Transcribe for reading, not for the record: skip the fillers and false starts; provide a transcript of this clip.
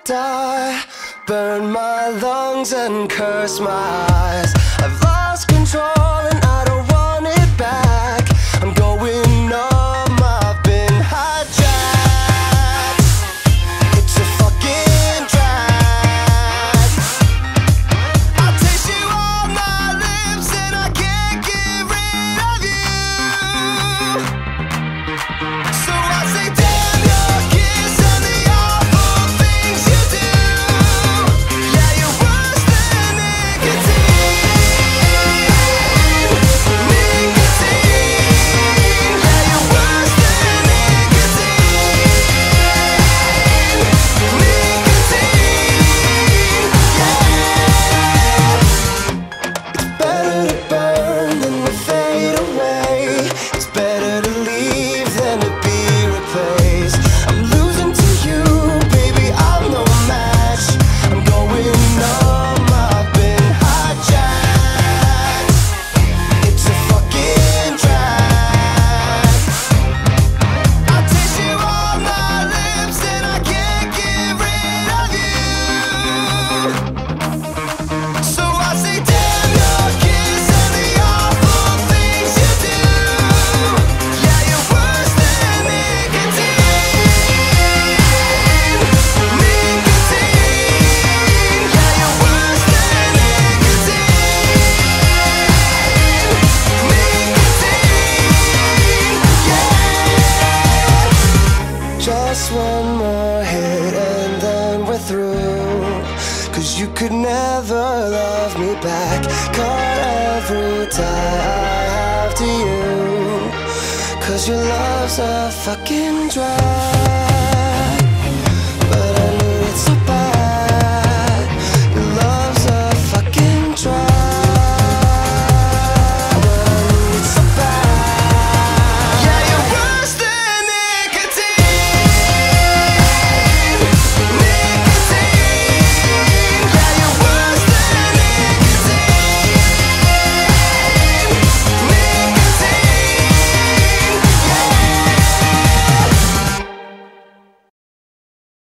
die, burn my lungs and curse my eyes. I've lost control and I don't want it back. I'm going numb, I've been hijacked. It's a fucking drag. I taste you on my lips and I can't get rid of you. So I say damn your kiss and the awful things you do. Yeah, you're worse than nicotine. Nicotine. Yeah, you're worse than nicotine. Nicotine. Yeah. It's better to burn than to fade away. It's better to leave than to be replaced. I'm losing to you, baby, I'm no match. I'm going numb, I've been hijacked. It's a fucking drag. I taste you on my lips and I can't get rid of you. So I say damn your kiss and the awful things you do. Yeah, you're worse than nicotine. Nicotine. Yeah, you're worse than nicotine. Nicotine. Yeah. Just one more hit and then we're through. 'Cause you could never love me back. Caught every tie I have to you. 'Cause your love's a fucking drag.